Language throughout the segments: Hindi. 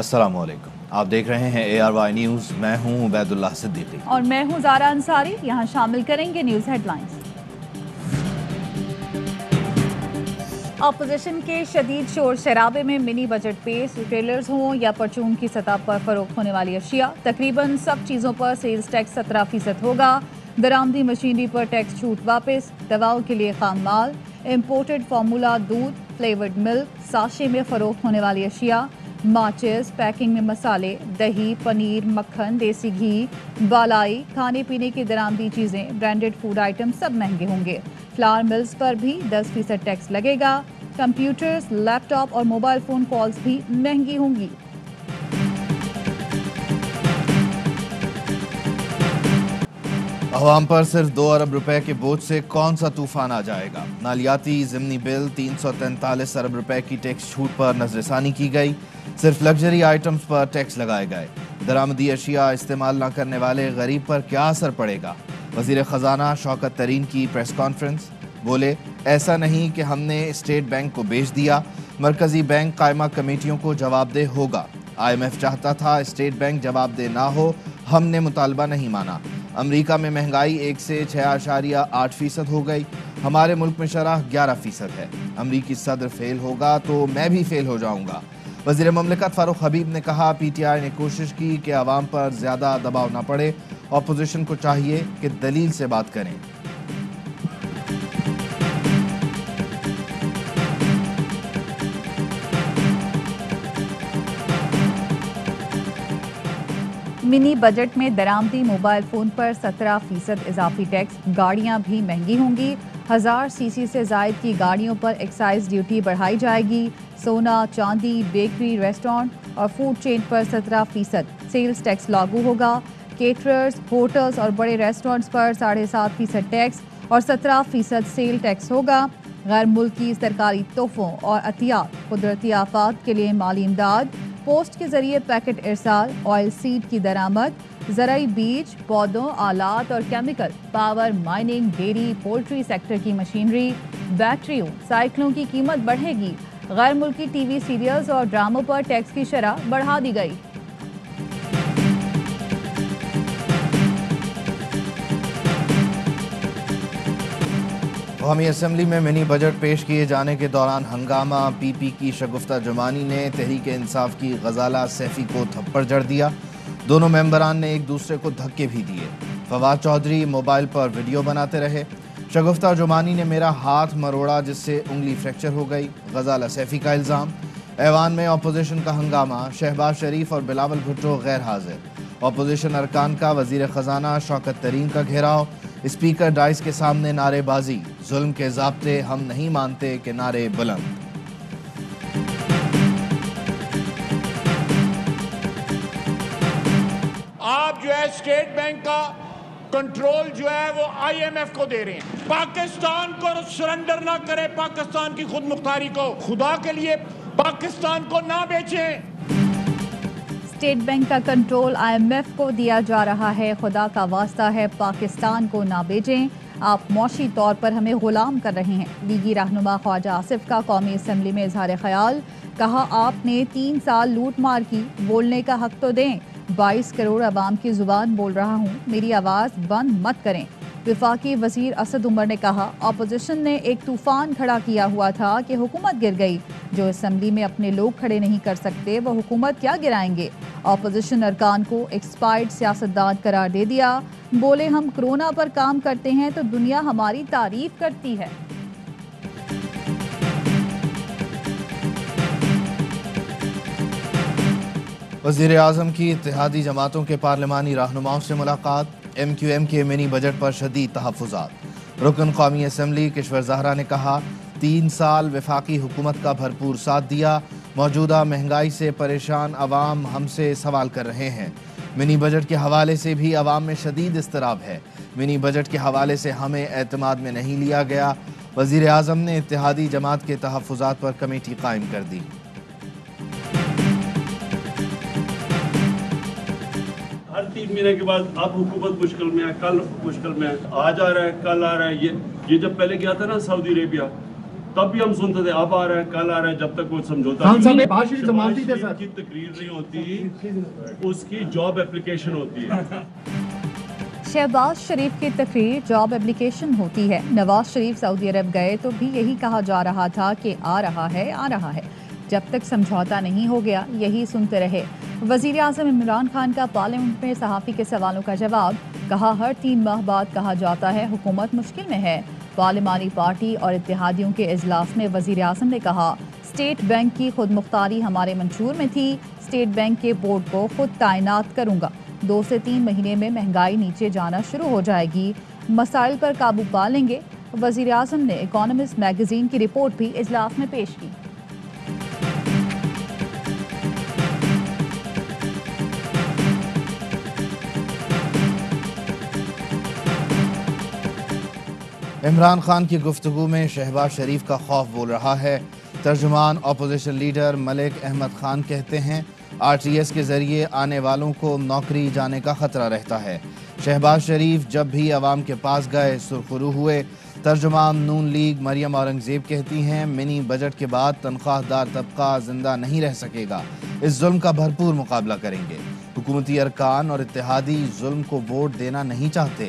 अस्सलामुअलैकुम, आप देख रहे हैं ARY न्यूज़। मैं हूं उबैदुल्लाह सिद्दीकी और मैं हूं ज़ारा अंसारी। यहां शामिल करेंगे न्यूज़ हेडलाइंस। अपोजिशन के शदीद शोर शराबे में मिनी बजट पेश, रिटेलर्स हों या परचून की सतह पर फरोख्त होने वाली अशिया, तकरीबन सब चीज़ों पर सेल्स टैक्स 17% होगा। दरामदी मशीनरी पर टैक्स छूट वापस, दवाओं के लिए खाम माल, इम्पोर्टेड फार्मूला दूध, फ्लेवर्ड मिल्क, साशे में फरोख्त होने वाली अशिया, माचिस, पैकिंग में मसाले, दही, पनीर, मक्खन, देसी घी, बालाई, खाने पीने की दरामदी चीज़ें, ब्रांडेड फूड आइटम सब महंगे होंगे। फ्लावर मिल्स पर भी 10% टैक्स लगेगा। कंप्यूटर्स, लैपटॉप और मोबाइल फ़ोन कॉल्स भी महंगी होंगी। अवाम पर सिर्फ 2 अरब रुपए के बोझ से कौन सा तूफान आ जाएगा। मालियाती ज़िमनी बिल 343 अरब रुपए की टैक्स छूट पर नजरसानी की गई। सिर्फ लग्जरी आइटम्स पर टैक्स लगाए गए। दरामदी अशिया इस्तेमाल न करने वाले गरीब पर क्या असर पड़ेगा। वज़ीर ख़जाना शौकत तरीन की प्रेस कॉन्फ्रेंस, बोले ऐसा नहीं कि हमने स्टेट बैंक को बेच दिया, मरकजी बैंक कायमा कमेटियों को जवाबदेह होगा। IMF चाहता था स्टेट बैंक जवाबदेह ना हो, हमने मुतालबा नहीं माना। अमेरिका में महंगाई 1 से 6.8% हो गई, हमारे मुल्क में शरह 11% है। अमरीकी सदर फेल होगा तो मैं भी फेल हो जाऊंगा। वज़ीर ममलिकत फारूक हबीब ने कहा, PTI ने कोशिश की कि आवाम पर ज़्यादा दबाव ना पड़े, अपोजिशन को चाहिए कि दलील से बात करें। मिनी बजट में दरामदी मोबाइल फ़ोन पर 17% इजाफी टैक्स, गाड़ियां भी महंगी होंगी। 1000 सीसी से जायद की गाड़ियों पर एक्साइज ड्यूटी बढ़ाई जाएगी। सोना, चांदी, बेकरी, रेस्टोरेंट और फूड चेन पर 17% सेल्स टैक्स लागू होगा। केटरर्स, होटल्स और बड़े रेस्टोरेंट्स पर 7.5% टैक्स और 17% सेल टैक्स होगा। गैर मुल्की सरकारी तोहफों और अतियात, कुदरती आफात के लिए माली इमदाद, पोस्ट के जरिए पैकेट इरसाल, ऑयल सीड की दरामद, ज़राई बीज, पौधों, आलात और chemical, power, mining, dairy, poultry sector की मशीनरी, बैटरियों, साइकिलों की कीमत बढ़ेगी। गैर मुल्की TV सीरियल्स और ड्रामों पर टैक्स की शरह बढ़ा दी गई। कौमी असम्बली में मिनी बजट पेश किए जाने के दौरान हंगामा। PP की शगुफ्ता जुमानी ने तहरीक इंसाफ की गजाला सैफी को थप्पड़ जड़ दिया। दोनों मेंबरान ने एक दूसरे को धक्के भी दिए। फवाद चौधरी मोबाइल पर वीडियो बनाते रहे। शगुफ्ता जुमानी ने मेरा हाथ मरोड़ा जिससे उंगली फ्रैक्चर हो गई, गजाला सैफी का इल्ज़ाम। ऐवान में अपोजिशन का हंगामा, शहबाज शरीफ और बिलावल भुट्टो गैर हाजिर। अपोजिशन अरकान का वज़ीर ख़जाना शौकत तरीन का घेराव। स्पीकर डाइस के सामने नारेबाजी, जुल्म के ज़ाब्ते हम नहीं मानते के नारे बुलंद। आप जो है स्टेट बैंक का कंट्रोल जो है वो IMF को दे रहे हैं। पाकिस्तान को सरेंडर ना करे, पाकिस्तान की खुद मुख्तारी को, खुदा के लिए पाकिस्तान को ना बेचें। स्टेट बैंक का कंट्रोल IMF को दिया जा रहा है, खुदा का वास्ता है पाकिस्तान को ना बेचें। आप मौशी तौर पर हमें गुलाम कर रहे हैं। लीगी रहनुमा ख्वाजा आसिफ का कौमी असम्बली में इजहार ख्याल, कहा आपने 3 साल लूट मार की, बोलने का हक तो दें। 22 करोड़ आवाम की जुबान बोल रहा हूँ, मेरी आवाज़ बंद मत करें। विफाकी वजीर असद उमर ने कहा, अपोजिशन ने एक तूफान खड़ा किया हुआ था कि हुकूमत गिर गई। जो असम्बली में अपने लोग खड़े नहीं कर सकते वो हुकूमत क्या गिराएंगे। अपोजिशन अरकान को एक्सपायर्ड सियासतदान करार दे दिया। बोले हम कोरोना पर काम करते हैं तो दुनिया हमारी तारीफ करती है। वज़ीर आज़म की इत्तेहादी जमातों के पार्लिमानी रहनुमाओं से मुलाकात। MQM के मिनी बजट पर शदीद तहफ़्फ़ुज़ात। रुकन कौमी असम्बली किश्वर ज़हरा ने कहा, 3 साल वफाकी हुकूमत का भरपूर साथ दिया, मौजूदा महंगाई से परेशान अवाम हमसे सवाल कर रहे हैं। मिनी बजट के हवाले से भी अवाम में शदीद इस्तराब है। मिनी बजट के हवाले से हमें एतमाद में नहीं लिया गया। वज़ीर आज़म ने इत्तेहादी जमात के तहफ़्फ़ुज़ात पर कमेटी कायम कर दी। हर 3 महीने के बाद अब हुकूमत मुश्किल में है, कल मुश्किल में है, आज आ रहा है, कल आ रहा है। ये जब पहले गया था ना सऊदी अरेबिया, तब भी हम सुनते थे अब आ रहा है कल आ रहा है, जब तक कोई समझौता जमानती थे सर की तकरीर नहीं होती, उसकी जॉब एप्लीकेशन होती है। शहबाज शरीफ की तकरीर जॉब एप्लीकेशन होती है। नवाज शरीफ सऊदी अरब गए तो भी यही कहा जा रहा था कि आ रहा है। जब तक समझौता नहीं हो गया यही सुनते रहे। वज़ीर आज़म इमरान खान का पार्लियामेंट में सहाफ़ी के सवालों का जवाब, कहा हर 3 माह बाद कहा जाता है हुकूमत मुश्किल में है। पार्लिमानी पार्टी और इत्तेहादियों के इजलास में वज़ीर आज़म ने कहा स्टेट बैंक की खुद मुख्तारी हमारे मंशूर में थी, स्टेट बैंक के बोर्ड को खुद तैनात करूँगा। 2 से 3 महीने में महंगाई नीचे जाना शुरू हो जाएगी, मसाइल पर काबू पा लेंगे। वज़ीर आज़म ने इकोनॉमिस्ट मैगज़ीन की रिपोर्ट भी इजलास में पेश की। इमरान खान की गुफ्तगू में शहबाज शरीफ का खौफ बोल रहा है। तर्जुमान अपोजिशन लीडर मलिक अहमद खान कहते हैं RTS के जरिए आने वालों को नौकरी जाने का खतरा रहता है। शहबाज शरीफ जब भी अवाम के पास गए सुरखरू हुए। तर्जुमान नून लीग मरियम औरंगजेब कहती हैं मिनी बजट के बाद तनख्वाहदार तबका जिंदा नहीं रह सकेगा, इस जुल्म का भरपूर मुकाबला करेंगे। हुकूमती अरकान और इत्तेहादी जुल्म को वोट देना नहीं चाहते।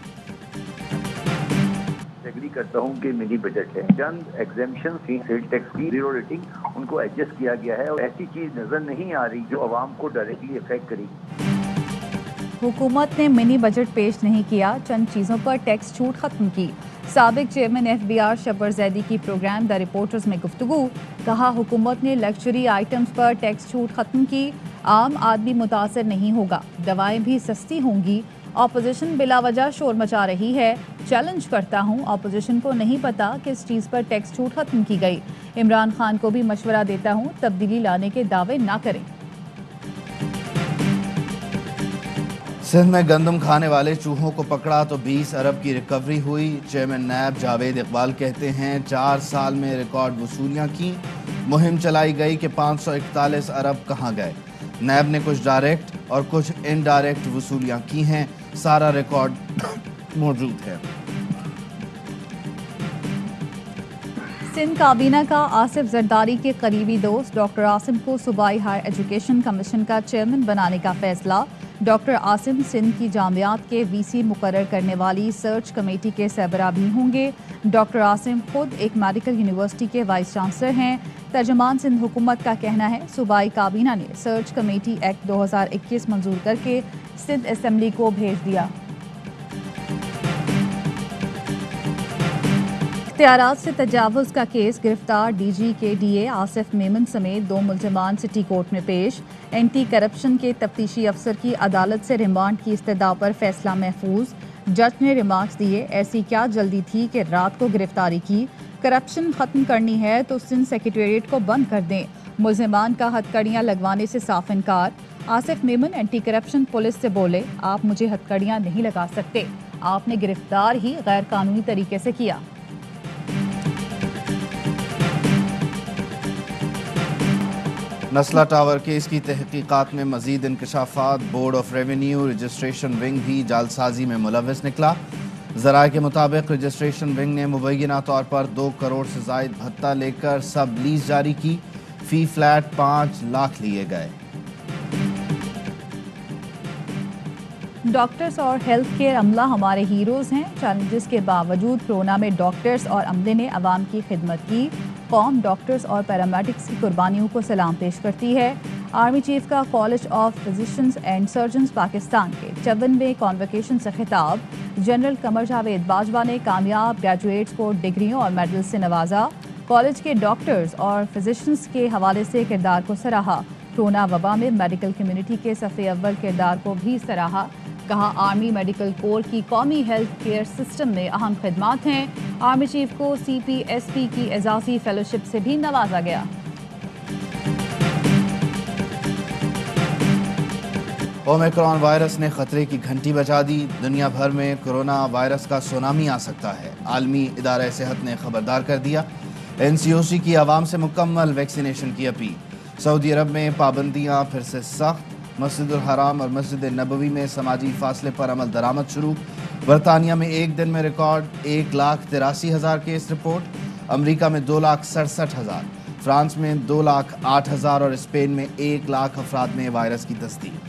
एग्री करता हूँ कि मिनी बजट है, चंद एग्जेम्पशन थी, सेल टैक्स की जीरो रेटिंग, उनको एडजस्ट किया गया है और ऐसी चीज नजर नहीं आ रही जो आवाम को डायरेक्टली इफेक्ट करेगी। हुकूमत ने मिनी बजट पेश नहीं किया, चंद चीज़ों पर टैक्स छूट खत्म की। साबिक चेयरमैन FBR शब्बर जैदी की प्रोग्राम द रिपोर्टर्स में गुफ्तगू, कहा हुकूमत ने लग्जरी आइटम्स पर टैक्स छूट खत्म की, आम आदमी मुतासर नहीं होगा, दवाएं भी सस्ती होंगी। ऑपोजिशन बिलावजह शोर मचा रही है, चैलेंज करता हूं ऑपोजिशन को नहीं पता किस चीज़ पर टैक्स छूट खत्म की गई। इमरान खान को भी मशवरा देता हूं तब्दीली लाने के दावे ना करें। सिंध में गंदम खाने वाले चूहों को पकड़ा तो 20 अरब की रिकवरी हुई। चेयरमैन नैब जावेद इकबाल कहते हैं 4 साल में रिकॉर्ड वसूलियां की। मुहिम चलाई गई कि 541 अरब कहाँ गए। नैब ने कुछ डायरेक्ट और कुछ इनडायरेक्ट वसूलियां की हैं, सारा रिकॉर्ड मौजूद है। सिंध काबीना का आसिफ जरदारी के करीबी दोस्त डॉक्टर आसिम को सूबाई हायर एजुकेशन कमीशन का चेयरमैन बनाने का फैसला। डॉक्टर आसिम सिंध की जामियात के VC मुकर्रर करने वाली सर्च कमेटी के सरबराह भी होंगे। डॉक्टर आसिम खुद एक मेडिकल यूनिवर्सिटी के वाइस चांसलर हैं। तर्जुमान सिंध हुकूमत का कहना है सूबाई काबीना ने सर्च कमेटी एक्ट 2021 मंजूर करके सिंध असेंबली को भेज दिया। इख्तियारात से तजावुज़ का केस, गिरफ्तार DG के DA आसिफ मेमन समेत 2 मुल्ज़िमान सिटी कोर्ट में पेश। एंटी करप्शन के तफ्तीशी अफसर की अदालत से रिमांड की इस्तदा पर फैसला महफूज। जज ने रिमार्क्स दिए, ऐसी क्या जल्दी थी कि रात को गिरफ्तारी की, करप्शन खत्म करनी है तो सिंध सेक्रेटेरिएट को बंद कर दें। मुल्ज़िमान का हथकड़ियाँ लगवाने से साफ इनकार। Asif Memon anti corruption police से बोले, आप मुझे हथकड़ियाँ नहीं लगा सकते, आपने गिरफ्तार ही गैर कानूनी तरीके से किया। नस्ला टावर केस की तहकीकात में मजीद इंकशाफात। Board of revenue registration wing भी जालसाजी में मुलविस निकला। ज़राए के मुताबिक रजिस्ट्रेशन विंग ने मुबैना तौर पर 2 करोड़ से ज़ायद भत्ता लेकर सब लीज जारी की। फी फ्लैट 5 लाख लिए गए। डॉक्टर्स और हेल्थ केयर अमला हमारे हीरोज़ हैं। चैलेंजेस के बावजूद कोरोना में डॉक्टर्स और अमले ने अवाम की खिदमत की। कौम डॉक्टर्स और पैरामेडिक्स की कुर्बानियों को सलाम पेश करती है। आर्मी चीफ का college of physicians and surgeons Pakistan के 54वें कॉन्वोकेशन से खिताब। जनरल कमर जावेद बाजवा ने कामयाब ग्रेजुएट्स को डिग्रियों और मेडल से नवाजा। कॉलेज के डॉक्टर्स और फिजिशियंस के हवाले से किरदार को सराहा। कोरोना वबा में मेडिकल कम्युनिटी के सफ़े अव्वल किरदार को भी सराहा। कहा आर्मी मेडिकल कोर की कौमी हेल्थ केयर सिस्टम में अहम खिदमात हैं। आर्मी चीफ को CPSP की एजाज़ी फेलोशिप से भी नवाजा गया। ओमिक्रॉन वायरस ने खतरे की घंटी बजा दी। दुनिया भर में कोरोना वायरस का सुनामी आ सकता है। आलमी इदारा सेहत ने खबरदार कर दिया। NCOC की आवाम से मुकम्मल वैक्सीनेशन की अपील। सऊदी अरब में पाबंदियाँ फिर से सख्त। मस्जिदुल हराम और मस्जिद नबवी में समाजी फासले पर अमल दरामद शुरू। बरतानिया में एक दिन में रिकॉर्ड 1,83,000 केस रिपोर्ट। अमेरिका में 2,67,000, फ्रांस में 2,08,000 और स्पेन में 1 लाख अफराद में वायरस की तस्दीक।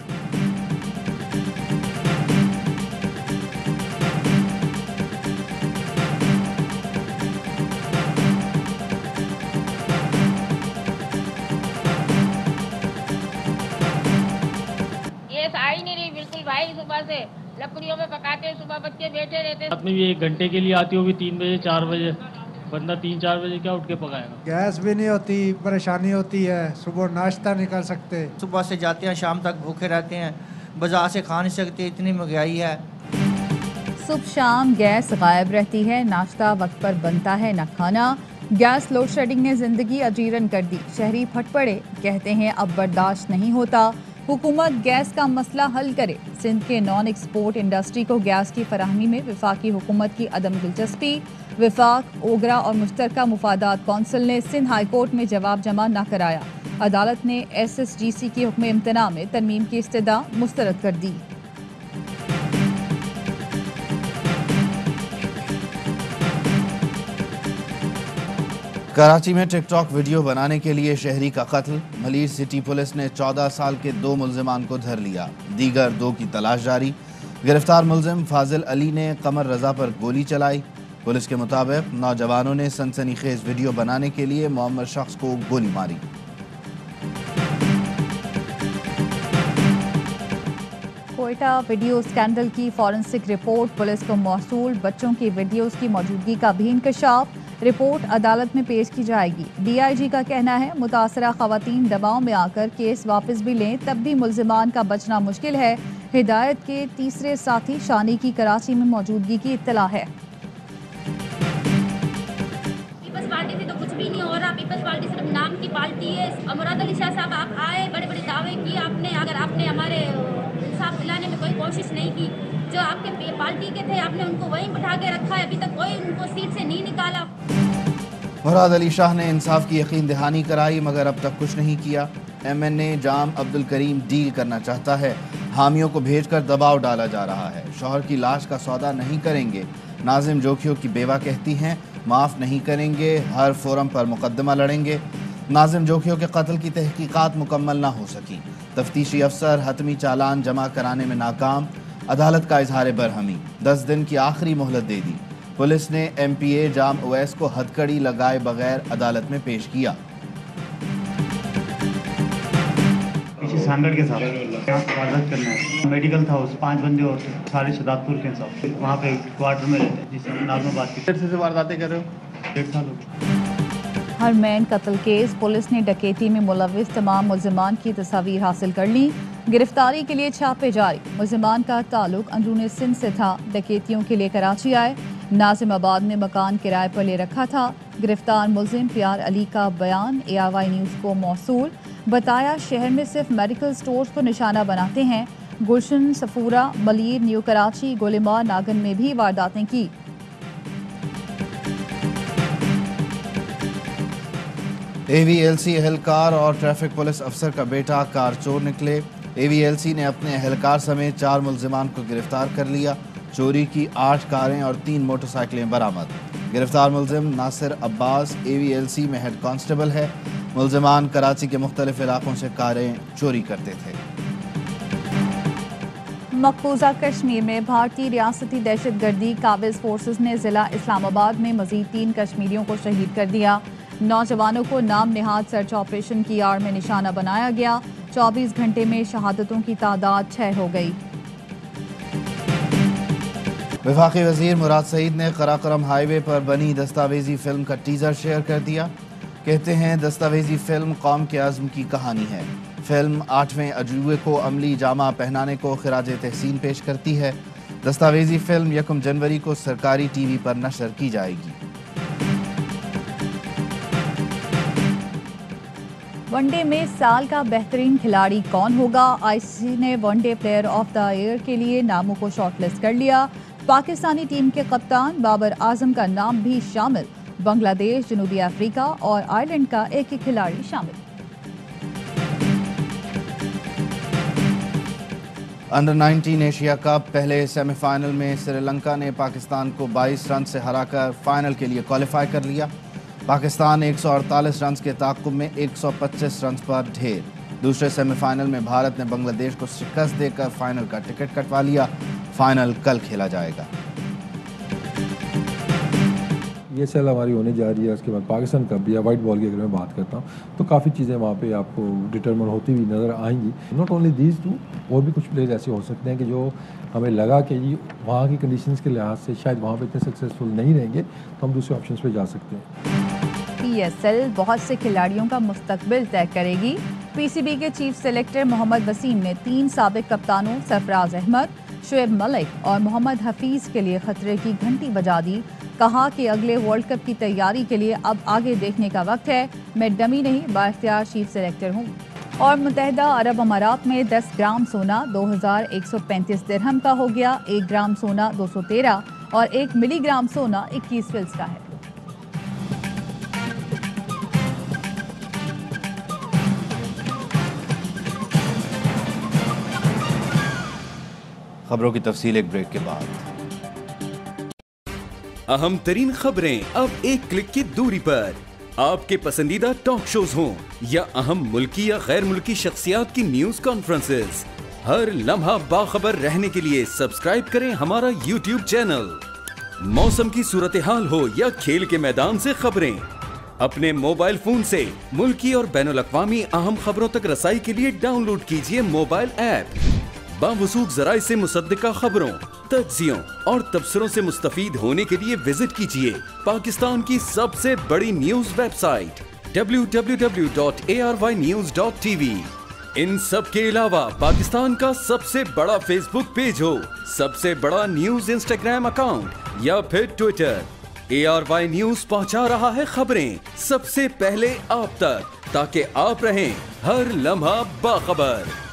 आई नहीं रही बिल्कुल भाई, सुबह से लकड़ियों में पकाते, सुबह बच्चे बैठे रहते। रात में भी 1 घंटे के लिए आती होगी, 3 बजे 4 बजे, बंदा 3-4 बजे क्या उठ के पकाएगा। गैस भी नहीं होती, परेशानी होती है, सुबह नाश्ता नहीं कर सकते। सुबह से जाते हैं शाम तक भूखे रहते हैं, बाजार से खा नहीं सकते, इतनी महंगाई है। सुबह शाम गैस गायब रहती है, नाश्ता वक्त पर बनता है न खाना। गैस लोड शेडिंग ने जिंदगी अजीरन कर दी, शहरी फट पड़े, कहते हैं अब बर्दाश्त नहीं होता। हुकूमत गैस का मसला हल करे। सिंध के नॉन एक्सपोर्ट इंडस्ट्री को गैस की फराहमी में वफाकी हुकूमत की अदम दिलचस्पी। विफाक, ओगरा और मुश्तरका मुफादात कौंसिल ने सिंध हाई कोर्ट में जवाब जमा न कराया। अदालत ने SSGC के हुक्म इम्तना में तरमीम की इस्तदा मुस्तरद कर दी। कराची में टिकटॉक वीडियो बनाने के लिए शहरी का कत्ल। मलीर सिटी पुलिस ने 14 साल के 2 मुल्जिमान को धर लिया, दीगर 2 की तलाश जारी। गिरफ्तार मुल्जिम फाजिल अली ने कमर रजा पर गोली चलाई। पुलिस के मुताबिक नौजवानों ने सनसनीखेज वीडियो बनाने के लिए मोहम्मद शख्स को गोली मारी। कोयटा वीडियो स्कैंडल की फॉरेंसिक रिपोर्ट पुलिस को मौसूल। बच्चों की वीडियोस की मौजूदगी का भी इंकशाफ। रिपोर्ट अदालत में पेश की जाएगी। DIG का कहना है मुतासरा खवातीन दबाव में आकर केस वापस भी लें तब भी मुल्जिमान का बचना मुश्किल है। हिदायत के तीसरे साथी शानी की कराची में मौजूदगी की इत्तला है। पीपल्स पार्टी से तो कुछ भी नहीं हो रहा, पीपल्स पार्टी सिर्फ नाम की पार्टी है। मुराद अली शाह साहब आप आए, बड़े बड़े दावे किए आपने, अगर आपने हमारे इंसाफ दिलाने में कोई कोशिश नहीं की, जो आपके पार्टी के थे आपने उनको वहीं बिठा के रखा है, अभी तक कोई उनको सीट से नहीं निकाला। मुराद अली शाह ने इंसाफ की यकीन दहानी कराई मगर अब तक कुछ नहीं किया। MNA जाम अब्दुल करीम डील करना चाहता है, हामियों को भेजकर दबाव डाला जा रहा है। शौहर की लाश का सौदा नहीं करेंगे। नाजिम जोखियों की बेवा कहती हैं माफ़ नहीं करेंगे, हर फोरम पर मुकदमा लड़ेंगे। नाजिम जोखियों के कत्ल की तहकीकात मुकम्मल ना हो सकी। तफ्तीशी अफसर हतमी चालान जमा कराने में नाकाम। अदालत का इजहार बरहमी, 10 दिन की आखिरी मोहलत दे दी। पुलिस ने MPA जाम उवैस को हथकड़ी लगाए बगैर अदालत में पेश किया। स्टैंडर्ड के साथ हिफाजत करना है। मेडिकल था, उस 5 बंदे और सारे शदादपुर के साथ वहाँ पे क्वार्टर में रहते हैं, जिससे नाज़ बात की। से वारदातें कर रहे हो 1.5 साल। हरमैन कत्ल केस, पुलिस ने डकैती में मुलविस तमाम मुल्जिमान की तस्वीर हासिल कर ली। गिरफ्तारी के लिए छापे जारी। मुल्जिमान का ताल्लुक अंदरूनी सिंध से था, डकैतियों के लिए कराची आए। नाजिमाबाद में मकान किराए पर ले रखा था। गिरफ्तार मुल्जिम प्यार अली का बयान ARY न्यूज़ को मौसूल। बताया शहर में सिर्फ मेडिकल स्टोर्स को निशाना बनाते हैं। गुलशन, सफूरा, मलीर, न्यू कराची, गोलिमार, नागन में भी वारदातें की। AVLC एहलकार और ट्रैफिक पुलिस अफसर का बेटा कार चोर निकले। AVLC ने अपने एहलकार समेत 4 मुल्जिमान को गिरफ्तार कर लिया। चोरी की 8 कारें और 3 मोटरसाइकिलें बरामद। गिरफ्तार मुल्जिम नासिर अब्बास AVLC में हेड कांस्टेबल है। मुल्जिमान कराची के मुख्तलिफ इलाकों से कारें चोरी करते थे। मकबूजा कश्मीर में भारतीय रियासती दहशतगर्दी काबिज फोर्सेस ने जिला इस्लामाबाद में मजीद 3 कश्मीरियों को शहीद कर दिया। नौजवानों को नाम निहाद सर्च ऑपरेशन की आड़ में निशाना बनाया गया। 24 घंटे में शहादतों की तादाद 6 हो गई। वफाकी वजीर मुराद सईद ने कराकरम हाईवे पर बनी दस्तावेजी फिल्म का टीजर शेयर कर दिया। कहते हैं दस्तावेजी फिल्म कौम के आज़म की कहानी है। फिल्म 8वें अजूबे को अमली जामा पहनाने को खिराज तहसीन पेश करती है। दस्तावेजी फिल्म 1 जनवरी को सरकारी TV पर नशर की जाएगी। वनडे में साल का बेहतरीन खिलाड़ी कौन होगा? ICC ने one day player of the year के लिए नामों को शॉर्टलिस्ट कर लिया। पाकिस्तानी टीम के कप्तान बाबर आजम का नाम भी शामिल। बांग्लादेश, जनूबी अफ्रीका और आयरलैंड का एक ही खिलाड़ी शामिल। अंडर 19 एशिया कप पहले सेमीफाइनल में श्रीलंका ने पाकिस्तान को 22 रन से हराकर फाइनल के लिए क्वालिफाई कर लिया। पाकिस्तान 148 रन के ताक़ुब में 125 रन पर ढेर। दूसरे सेमीफाइनल में भारत ने बांग्लादेश को शिकस्त देकर फाइनल का टिकट कटवा लिया। फाइनल कल खेला जाएगा। ये सेल हमारी होने जा रही है। उसके बाद पाकिस्तान कप या वाइट बॉल की अगर मैं बात करता हूँ तो काफ़ी चीज़ें वहाँ पे आपको डिटरमिन होती हुई नज़र आएंगी। नॉट ओनली दीज टू, और भी कुछ प्लेयर ऐसे हो सकते हैं कि जो हमें लगा कि जी वहाँ की कंडीशंस के लिहाज से शायद वहाँ पे इतने सक्सेसफुल नहीं रहेंगे तो हम दूसरे ऑप्शंस पे जा सकते हैं। PSL बहुत से खिलाड़ियों का मुस्तकबिल तय करेगी। PCB के चीफ सेलेक्टर मोहम्मद वसीम ने 3 साबिक कप्तानों सरफराज अहमद, शुएब मलिक और मोहम्मद हफीज़ के लिए खतरे की घंटी बजा दी। कहा कि अगले वर्ल्ड कप की तैयारी के लिए अब आगे देखने का वक्त है। मैं डमी नहीं बाइख्तियार चीफ सेलेक्टर हूँ। और मुत्तहिदा अरब अमारात में 10 ग्राम सोना 2135 दिरहम का हो गया। 1 ग्राम सोना 213 और 1 मिलीग्राम सोना 21 फिल्स का है। खबरों की तफसील एक ब्रेक के बाद। अहम तरीन खबरें अब एक क्लिक की दूरी पर। आपके पसंदीदा टॉक शोज हों या अहम मुल्की या गैर मुल्की शख्सियात की न्यूज कॉन्फ्रेंसेस, हर लम्हा बाखबर रहने के लिए सब्सक्राइब करें हमारा YouTube चैनल। मौसम की सूरत हाल हो या खेल के मैदान से खबरें, अपने मोबाइल फोन से मुल्की और बैनुल अक़वामी अहम खबरों तक रसाई के लिए डाउनलोड कीजिए मोबाइल ऐप। बावसूख ज़राए से मुसद्दिका खबरों, तज्ज़ियों और तबसरों से मुस्तफीद होने के लिए विजिट कीजिए पाकिस्तान की सबसे बड़ी न्यूज वेबसाइट www.arvynews.tv। इन सब के अलावा पाकिस्तान का सबसे बड़ा फेसबुक पेज हो, सबसे बड़ा न्यूज इंस्टाग्राम अकाउंट या फिर ट्विटर, ARY न्यूज पहुंचा रहा है खबरें सबसे पहले आप तक, ताकि आप रहें हर लम्हा बाखबर।